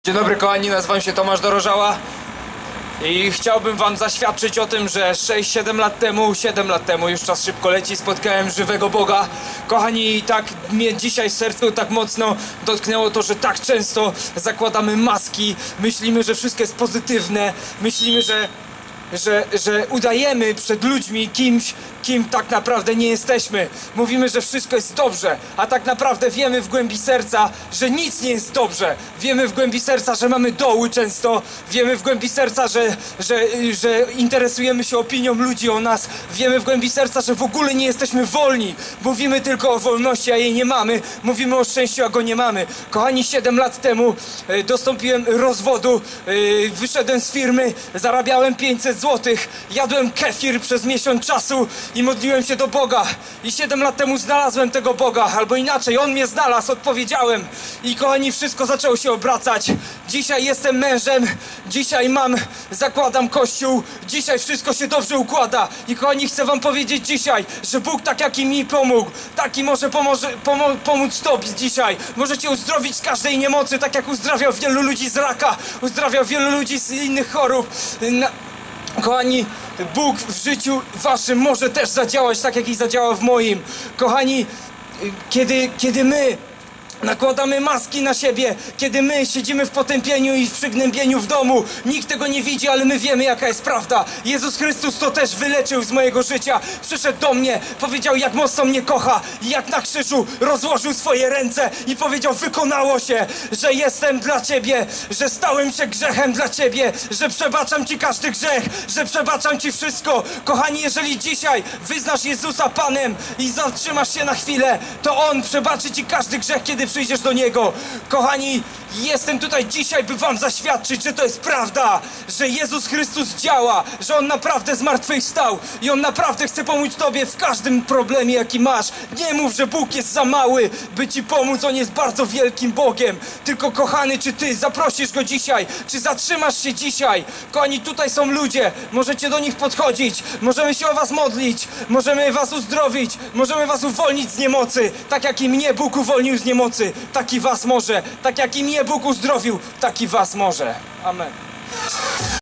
Dzień dobry kochani, nazywam się Tomasz Dorożała i chciałbym wam zaświadczyć o tym, że 7 lat temu, już czas szybko leci, spotkałem żywego Boga. Kochani, i tak mnie dzisiaj w sercu tak mocno dotknęło to, że tak często zakładamy maski, myślimy, że wszystko jest pozytywne, myślimy, że udajemy przed ludźmi kim tak naprawdę nie jesteśmy. Mówimy, że wszystko jest dobrze, a tak naprawdę wiemy w głębi serca, że nic nie jest dobrze. Wiemy w głębi serca, że mamy doły często. Wiemy w głębi serca, że interesujemy się opinią ludzi o nas. Wiemy w głębi serca, że w ogóle nie jesteśmy wolni. Mówimy tylko o wolności, a jej nie mamy. Mówimy o szczęściu, a go nie mamy. Kochani, 7 lat temu dostąpiłem rozwodu. Wyszedłem z firmy, zarabiałem 500 zł. Jadłem kefir przez miesiąc czasu i modliłem się do Boga. I 7 lat temu znalazłem tego Boga, albo inaczej, On mnie znalazł, odpowiedziałem. I kochani, wszystko zaczęło się obracać. Dzisiaj jestem mężem, dzisiaj zakładam kościół, dzisiaj wszystko się dobrze układa. I kochani, chcę wam powiedzieć dzisiaj, że Bóg tak jak i mi pomógł, taki może pomóc tobie dzisiaj. Możecie uzdrowić z każdej niemocy, tak jak uzdrawiał wielu ludzi z raka, uzdrawiał wielu ludzi z innych chorób. Kochani, Bóg w życiu waszym może też zadziałać tak, jak i zadziałał w moim. Kochani, kiedy my nakładamy maski na siebie, kiedy my siedzimy w potępieniu i w przygnębieniu w domu, nikt tego nie widzi, ale my wiemy, jaka jest prawda. Jezus Chrystus to też wyleczył z mojego życia. Przyszedł do mnie, powiedział, jak mocno mnie kocha i jak na krzyżu rozłożył swoje ręce i powiedział, wykonało się, że jestem dla ciebie, że stałem się grzechem dla ciebie, że przebaczam ci każdy grzech, że przebaczam ci wszystko. Kochani, jeżeli dzisiaj wyznasz Jezusa Panem i zatrzymasz się na chwilę, to On przebaczy ci każdy grzech, kiedy przyjdziesz do Niego. Kochani, jestem tutaj dzisiaj, by wam zaświadczyć, że to jest prawda, że Jezus Chrystus działa, że On naprawdę zmartwychwstał i On naprawdę chce pomóc tobie w każdym problemie, jaki masz. Nie mów, że Bóg jest za mały, by ci pomóc. On jest bardzo wielkim Bogiem. Tylko kochany, czy ty zaprosisz Go dzisiaj? Czy zatrzymasz się dzisiaj? Kochani, tutaj są ludzie, możecie do nich podchodzić, możemy się o was modlić, możemy was uzdrowić, możemy was uwolnić z niemocy, tak jak i mnie Bóg uwolnił z niemocy. Tak i was może, tak jak i mnie Bóg uzdrowił, tak i was może. Amen.